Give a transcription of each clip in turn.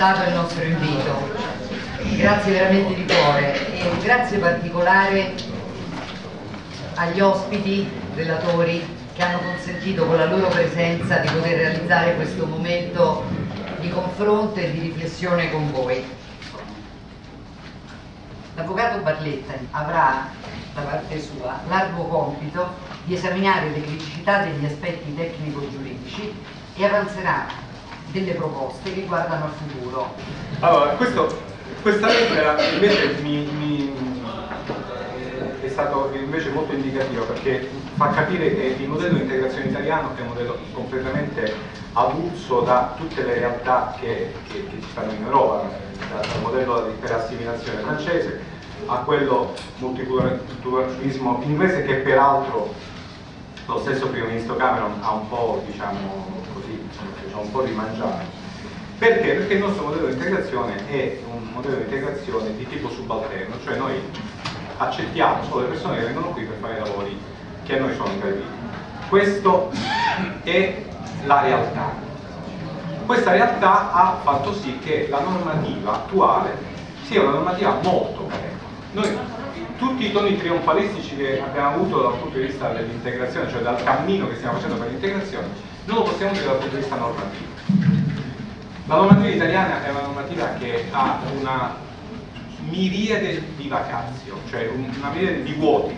accettato il nostro invito. Grazie veramente di cuore e un grazie particolare agli ospiti, relatori, che hanno consentito con la loro presenza di poter realizzare questo momento di confronto e di riflessione con voi. L'avvocato Barletta avrà da parte sua l'arduo compito di esaminare le criticità degli aspetti tecnico-giuridici e avanzerà delle proposte che guardano al futuro. Allora, questa lettera invece è stato invece molto indicativo, perché fa capire che il modello di integrazione italiano è un modello completamente avulso da tutte le realtà che ci stanno in Europa, dal modello per assimilazione francese a quello multiculturalismo inglese, che peraltro lo stesso primo ministro Cameron ha un po', diciamo così, un po' rimangiato. Perché? Perché il nostro modello di integrazione è un modello di integrazione di tipo subalterno, cioè noi accettiamo solo le persone che vengono qui per fare i lavori che a noi sono graditi. Questa è la realtà. Questa realtà ha fatto sì che la normativa attuale sia una normativa molto carente. Noi tutti i toni trionfalistici che abbiamo avuto dal punto di vista dell'integrazione, cioè dal cammino che stiamo facendo per l'integrazione, non lo possiamo dire dal punto di vista normativo. La normativa italiana è una normativa che ha una miriade di vacazio, cioè una miriade di vuoti,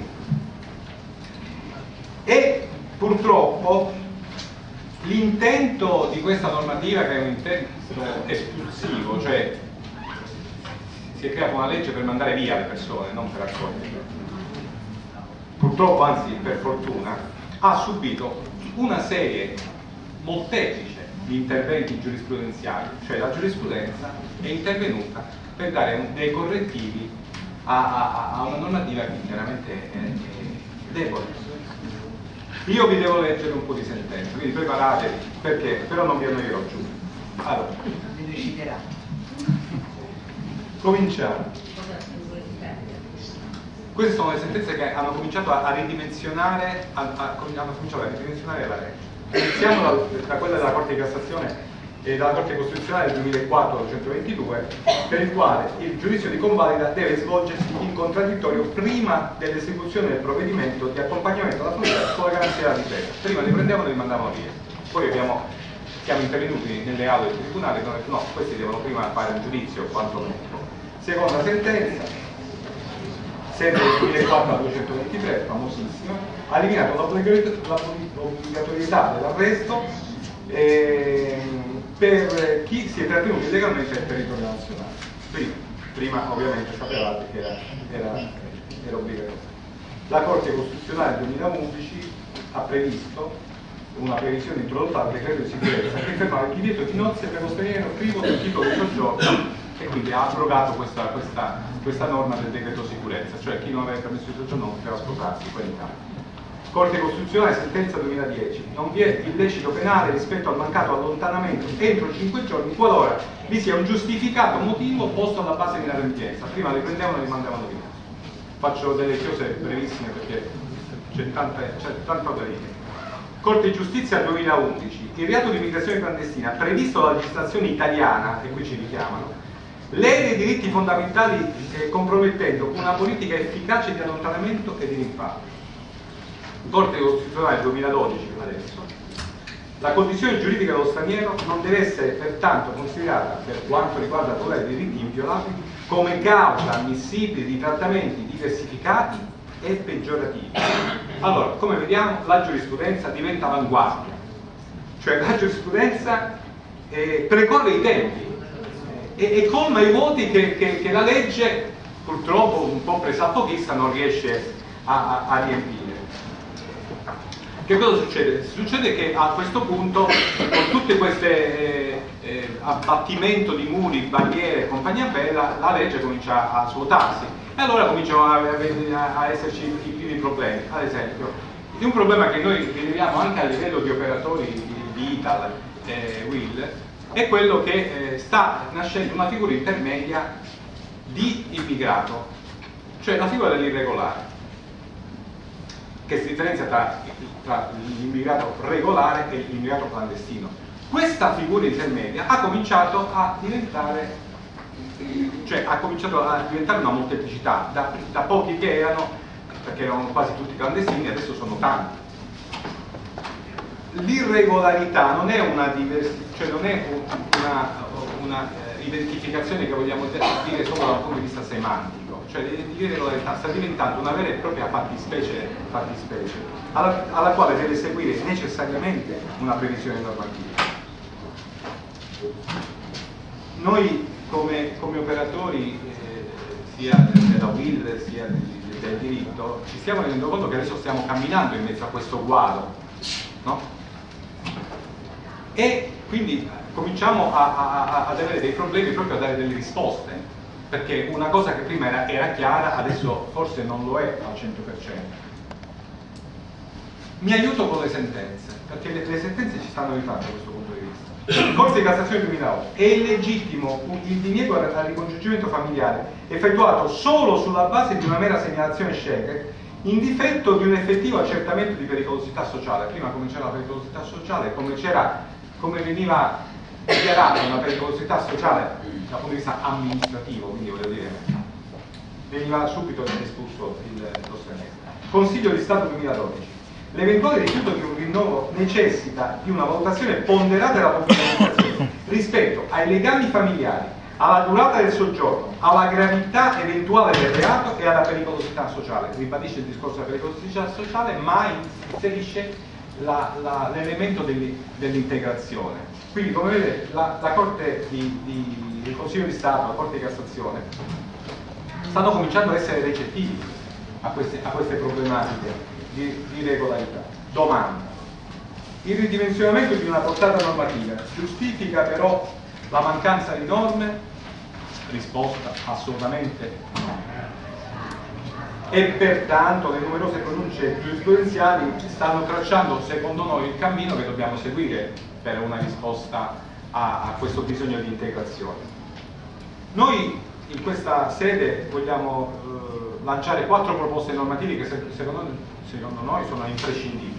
e purtroppo l'intento di questa normativa, che è un intento espulsivo, cioè si è creata una legge per mandare via le persone, non per accoglierle, purtroppo, anzi per fortuna, ha subito una serie molteplice di interventi giurisprudenziali, cioè la giurisprudenza è intervenuta per dare dei correttivi a una normativa che chiaramente è debole. Io vi devo leggere un po' di sentenze, quindi preparatevi, perché però non vi annoierò giù. Allora, Vi reciterà. cominciamo. Queste sono le sentenze che hanno cominciato a ridimensionare, hanno cominciato a ridimensionare la legge. Iniziamo da quella della Corte di Cassazione e dalla Corte Costituzionale del 2004-122, per il quale il giudizio di convalida deve svolgersi in contraddittorio prima dell'esecuzione del provvedimento di accompagnamento alla frontiera con la garanzia della difesa. Prima li prendevano e li mandavano via. Poi siamo intervenuti nelle aule del tribunale e abbiamo detto no, questi devono prima fare un giudizio quantomeno. Seconda sentenza, sempre del 2004-223, famosissima, ha eliminato l'obbligatorietà dell'arresto per chi si è trattenuto illegalmente nel territorio nazionale. Prima ovviamente sapevate che era obbligatorio. La Corte Costituzionale del 2011 ha previsto una previsione introdotta dal decreto di sicurezza che fermava il divieto di nozze per lo straniero privo del titolo di soggiorno, e quindi ha abrogato questa norma del decreto sicurezza, cioè chi non aveva permesso di soggiorno non poteva sposarsi qua in Italia. Corte Costituzionale, sentenza 2010, non vi è illecito penale rispetto al mancato allontanamento entro 5 giorni qualora vi sia un giustificato motivo posto alla base di inadempienza. Prima li prendevano e li mandavano via. Faccio delle cose brevissime perché c'è tanta da dire. Corte di Giustizia 2011, il reato di immigrazione clandestina previsto dalla legislazione italiana, e qui ci richiamano, lede i diritti fondamentali compromettendo una politica efficace di allontanamento e di rimpatrio. Corte Costituzionale 2012 adesso. La condizione giuridica dello straniero non deve essere pertanto considerata, per quanto riguarda la tutela dei diritti inviolabili, come causa ammissibile di trattamenti diversificati e peggiorativi. Allora, come vediamo, la giurisprudenza diventa avanguardia, cioè la giurisprudenza precorre i tempi e colma i vuoti che la legge, purtroppo un po' presappochista, non riesce a riempire. Che cosa succede? Succede che a questo punto, con tutte queste abbattimento di muri, barriere e compagnia bella, la legge comincia a svuotarsi e allora cominciano a esserci i primi problemi. Ad esempio, un problema che noi rileviamo anche a livello di operatori di Ital Will è quello che sta nascendo una figura intermedia di immigrato, cioè la figura dell'irregolare, che si differenzia tra l'immigrato regolare e l'immigrato clandestino. Questa figura intermedia ha cominciato a diventare, una molteplicità, da pochi che erano, perché erano quasi tutti clandestini, adesso sono tanti. L'irregolarità non è una identificazione che vogliamo dire solo dal punto di vista semantico, cioè l'irregolarità sta diventando una vera e propria fattispecie alla quale deve seguire necessariamente una previsione normativa. Noi come operatori sia della WIL sia del diritto ci stiamo rendendo conto che adesso stiamo camminando in mezzo a questo guado, no? E quindi cominciamo ad avere dei problemi proprio a dare delle risposte, perché una cosa che prima era chiara adesso forse non lo è al 100%. Mi aiuto con le sentenze, perché le sentenze ci stanno aiutando da questo punto di vista. Corte di Cassazione 2008: è illegittimo il diniego al ricongiungimento familiare effettuato solo sulla base di una mera segnalazione scelta, in difetto di un effettivo accertamento di pericolosità sociale. Prima come c'era la pericolosità sociale, come veniva dichiarata una pericolosità sociale dal punto di vista amministrativo, quindi voglio dire, veniva subito espulso lo straniero. Consiglio di Stato 2012: l'eventuale rifiuto di un rinnovo necessita di una valutazione ponderata della pubblica amministrazione rispetto ai legami familiari, alla durata del soggiorno, alla gravità eventuale del reato e alla pericolosità sociale. Ribadisce il discorso della pericolosità sociale, ma inserisce l'elemento dell'integrazione. Quindi, come vedete, la Corte il Consiglio di Stato, la Corte di Cassazione stanno cominciando a essere recettivi a queste problematiche di regolarità. Domanda: il ridimensionamento di una portata normativa giustifica però la mancanza di norme? Risposta: assolutamente no. E pertanto le numerose pronunce giurisprudenziali stanno tracciando, secondo noi, il cammino che dobbiamo seguire per una risposta a questo bisogno di integrazione. Noi in questa sede vogliamo lanciare 4 proposte normative che secondo noi sono imprescindibili,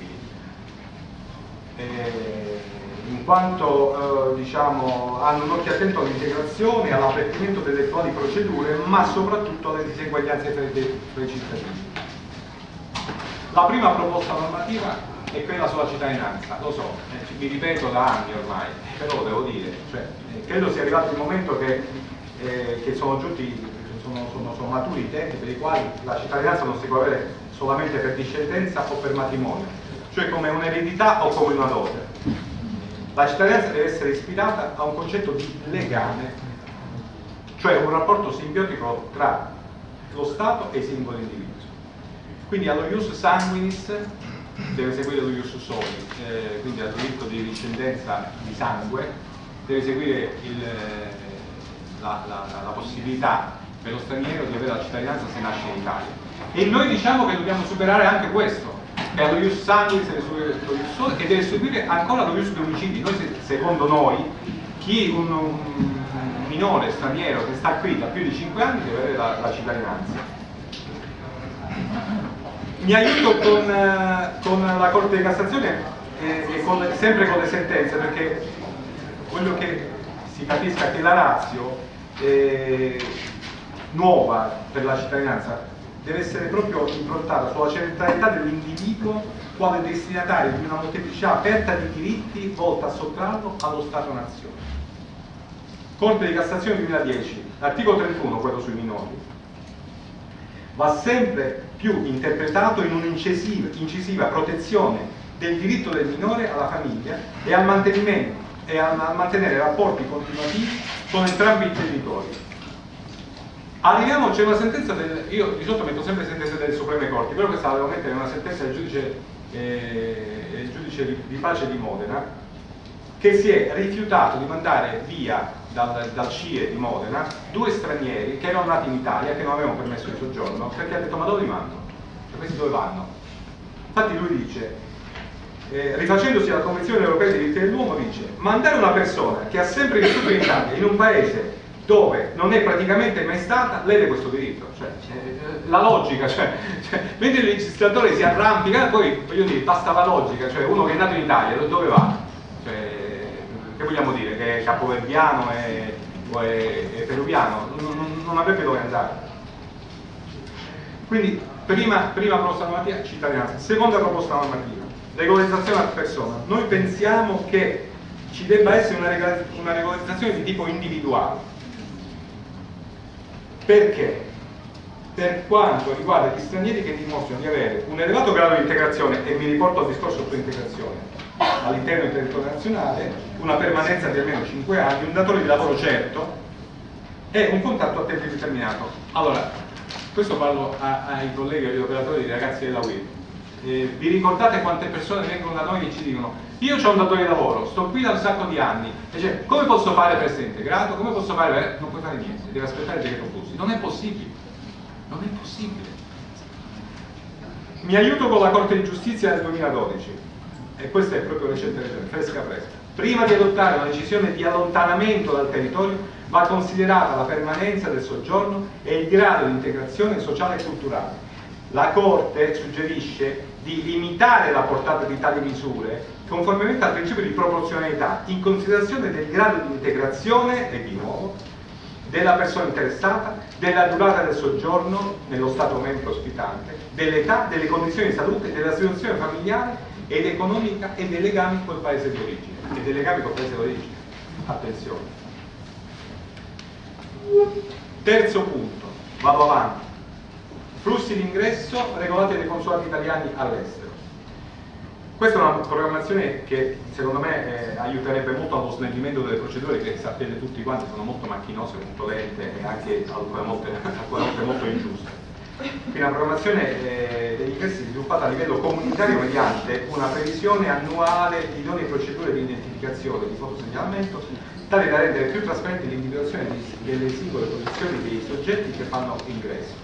in quanto hanno un occhio attento all'integrazione, all'apprendimento delle attuali procedure, ma soprattutto alle diseguaglianze tra i cittadini. La prima proposta normativa è quella sulla cittadinanza. Lo so, mi ripeto da anni ormai, però devo dire, credo sia arrivato il momento che sono maturi i tempi per i quali la cittadinanza non si può avere solamente per discendenza o per matrimonio, cioè come un'eredità o come una dote. La cittadinanza deve essere ispirata a un concetto di legame, cioè un rapporto simbiotico tra lo Stato e i singoli individui. Quindi allo ius sanguinis deve seguire lo ius soli, quindi al diritto di discendenza di sangue deve seguire la possibilità per lo straniero di avere la cittadinanza se nasce in Italia. E noi diciamo che dobbiamo superare anche questo, che allo ius sanguinis deve seguire lo ius soli e deve seguire ancora lo ius domicilii. Secondo noi, un minore straniero che sta qui da più di 5 anni deve avere la cittadinanza. Mi aiuto con la Corte di Cassazione e sempre con le sentenze, perché voglio che si capisca che la ratio nuova per la cittadinanza deve essere proprio improntata sulla centralità dell'individuo quale destinatario di una molteplicità aperta di diritti volta a sottrarlo allo Stato-nazione. Corte di Cassazione 2010, l'articolo 31, quello sui minori, va sempre più interpretato in un'incisiva protezione del diritto del minore alla famiglia e al mantenere rapporti continuativi con entrambi i genitori. Arriviamo, c'è una sentenza io di solito metto sempre sentenze delle Supreme Corti, però questa la devo mettere in una sentenza del giudice di pace di Modena, che si è rifiutato di mandare via dal CIE di Modena 2 stranieri che erano nati in Italia, che non avevano permesso di soggiorno, perché ha detto: ma dove li mando? Cioè, questi dove vanno? Infatti lui dice, rifacendosi alla Convenzione Europea dei diritti dell'uomo, dice: mandare una persona che ha sempre vissuto in Italia in un paese dove non è praticamente mai stata, lede questo diritto. La logica, mentre il legislatore si arrampica, poi voglio dire, basta la logica, cioè uno che è nato in Italia, dove va? Che vogliamo dire? Che è capoverdiano o è peruviano? Non avrebbe dove andare. Quindi prima proposta normativa, cittadinanza. Seconda proposta normativa, regolarizzazione ad persona. Noi pensiamo che ci debba essere una regolarizzazione di tipo individuale. Perché? Per quanto riguarda gli stranieri che dimostrano di avere un elevato grado di integrazione, e mi riporto al discorso sull'integrazione, all'interno del territorio nazionale, una permanenza di almeno 5 anni, un datore di lavoro certo e un contratto a tempo indeterminato. Allora, questo parlo ai colleghi, agli operatori, ai ragazzi della UIL. Vi ricordate quante persone vengono da noi e ci dicono: io ho un datore di lavoro, sto qui da un sacco di anni, e cioè, come posso fare per essere integrato? Come posso fare per... Non puoi fare niente, devi aspettare il decreto flussi. Non è possibile, non è possibile. Mi aiuto con la Corte di Giustizia del 2012, e questa è proprio recente, fresca. Prima di adottare una decisione di allontanamento dal territorio va considerata la permanenza del soggiorno e il grado di integrazione sociale e culturale. La Corte suggerisce di limitare la portata di tali misure conformemente al principio di proporzionalità, in considerazione del grado di integrazione, e di nuovo, della persona interessata, della durata del soggiorno nello Stato membro ospitante, dell'età, delle condizioni di salute, della situazione familiare ed economica e dei legami col paese di origine. E dei legami col paese di origine. Attenzione. Terzo punto, vado avanti. Flussi di ingresso regolati dai consolati italiani all'estero. Questa è una programmazione che secondo me aiuterebbe molto allo snellimento delle procedure, che sapete tutti quanti sono molto macchinose, molto lente e anche alcune volte molto ingiuste. Quindi una programmazione degli ingressi sviluppata a livello comunitario mediante una previsione annuale di idonee procedure di identificazione, di fotosegnalamento, tale da rendere più trasparente l'individuazione delle singole posizioni dei soggetti che fanno ingresso.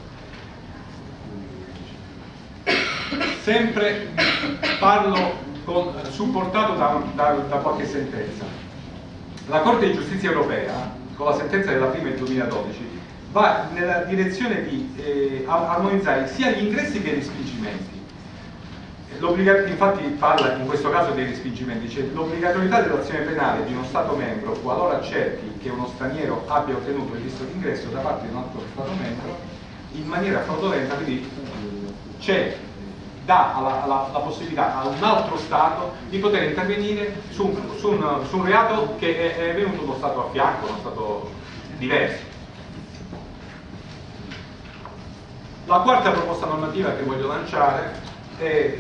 Sempre parlo supportato da qualche sentenza. La Corte di Giustizia europea, con la sentenza della prima del 2012, va nella direzione di armonizzare sia gli ingressi che i respingimenti. Infatti parla in questo caso dei respingimenti, cioè l'obbligatorietà dell'azione penale di uno Stato membro qualora accerti che uno straniero abbia ottenuto il visto d'ingresso da parte di un altro Stato membro in maniera fraudolenta, quindi dà la possibilità a un altro Stato di poter intervenire su un reato che è venuto uno Stato a fianco, uno Stato diverso. La quarta proposta normativa che voglio lanciare è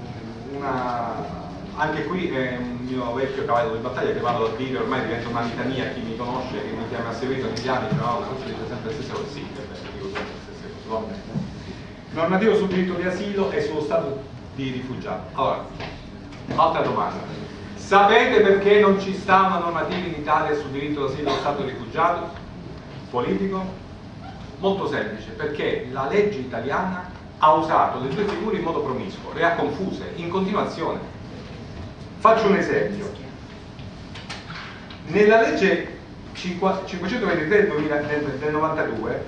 anche qui è un mio vecchio cavallo di battaglia che vado a dire, ormai diventa una litania, chi mi conosce, che mi chiama seguito negli anni, no, forse dice sempre le stesse cose, sì, dico sempre le stesse cose. Normativo sul diritto di asilo e sullo stato di rifugiato. Allora, altra domanda. Sapete perché non ci sta una normativa in Italia sul diritto d'asilo e lo stato di rifugiato? Politico? Molto semplice, perché la legge italiana ha usato le due figure in modo promiscuo, le ha confuse in continuazione. Faccio un esempio. Nella legge 523 del 92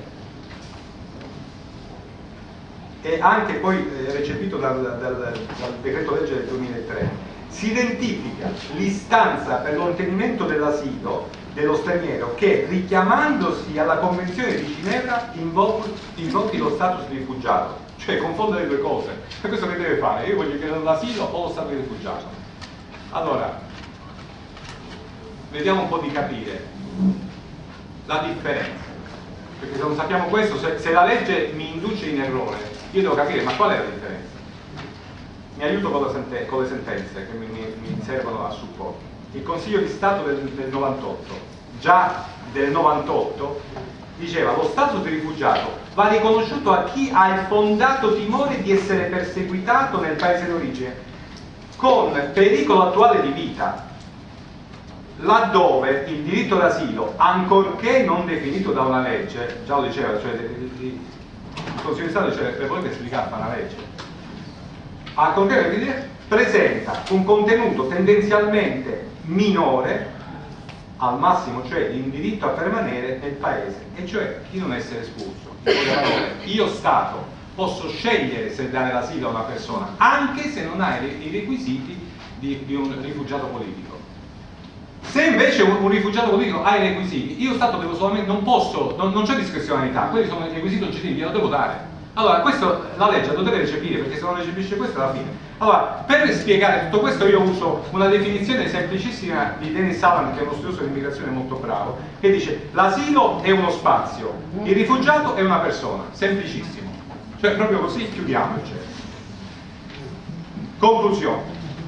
e anche poi recepito dal decreto legge del 2003, si identifica l'istanza per l'ottenimento dell'asilo dello straniero che, richiamandosi alla Convenzione di Ginevra, invochi lo status di rifugiato, cioè confonde le due cose. E questo che deve fare? Io voglio chiedere l'asilo o lo stato di rifugiato. Allora, vediamo un po' di capire la differenza, perché se non sappiamo questo, se la legge mi induce in errore, io devo capire ma qual è la differenza. Mi aiuto con le sentenze che mi servono a supporto. Il Consiglio di Stato del 98, già del 98, diceva: lo status di rifugiato va riconosciuto a chi ha il fondato timore di essere perseguitato nel paese d'origine con pericolo attuale di vita, laddove il diritto d'asilo, ancorché non definito da una legge, già lo diceva, cioè il Consiglio di Stato dice: per voi che esplicare una legge, ancorché presenta un contenuto tendenzialmente minore al massimo, cioè il diritto a permanere nel paese, e cioè di non essere espulso. In poche parole, io Stato posso scegliere se dare l'asilo a una persona anche se non ha i requisiti di un rifugiato politico. Se invece un rifugiato politico ha i requisiti, io Stato devo solamente, non posso, non c'è discrezionalità, quelli sono i requisiti oggettivi, glielo devo dare. Allora, questo la legge lo deve recepire, perché se non recepisce questo alla fine. Allora, per spiegare tutto questo io uso una definizione semplicissima di Dennis Allen, che è uno studioso di immigrazione molto bravo, che dice: l'asilo è uno spazio, il rifugiato è una persona, semplicissimo. Cioè, proprio così chiudiamo il cerchio. Conclusione.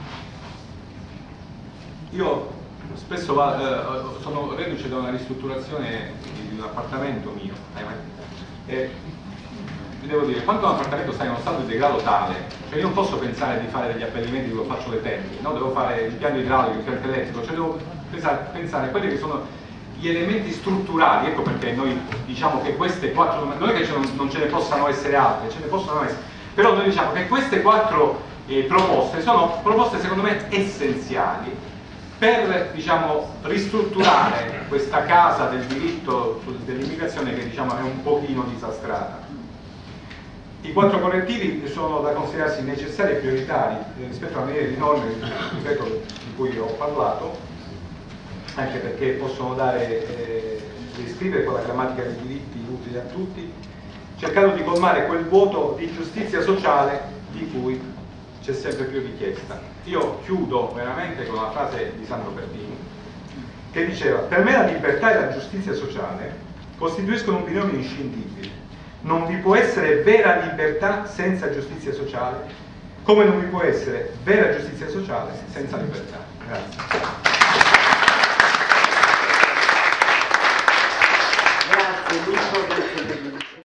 Io spesso sono reduce da una ristrutturazione di un appartamento mio, vi devo dire, quando un appartamento sta in uno stato di degrado tale, cioè io non posso pensare di fare degli abbellimenti dove faccio le tende, no? Devo fare il piano idraulico, il piano elettrico, cioè devo pensare a quelli che sono gli elementi strutturali. Ecco perché noi diciamo che queste quattro, non è che non ce ne possano essere altre, ce ne possono essere, però noi diciamo che queste quattro proposte sono proposte secondo me essenziali per, diciamo, ristrutturare questa casa del diritto dell'immigrazione che, diciamo, è un pochino disastrata. I quattro correttivi sono da considerarsi necessari e prioritari rispetto a una serie di norme, ripeto, di cui ho parlato, anche perché possono descrivere quella grammatica di diritti utili a tutti, cercando di colmare quel vuoto di giustizia sociale di cui c'è sempre più richiesta. Io chiudo veramente con una frase di Sandro Pertini, che diceva: per me la libertà e la giustizia sociale costituiscono un binomio inscindibile. Non vi può essere vera libertà senza giustizia sociale, come non vi può essere vera giustizia sociale senza libertà. Grazie.